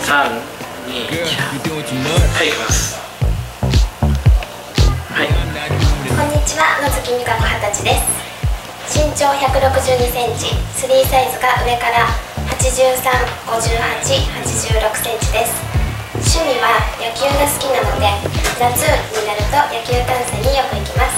3、2、1、はい、いきます。はい。 こんにちは、野月美佳子20歳です。身長162センチ、3サイズが上から83、58、86センチです。趣味は野球が好きなので、夏になると野球観戦によく行きます。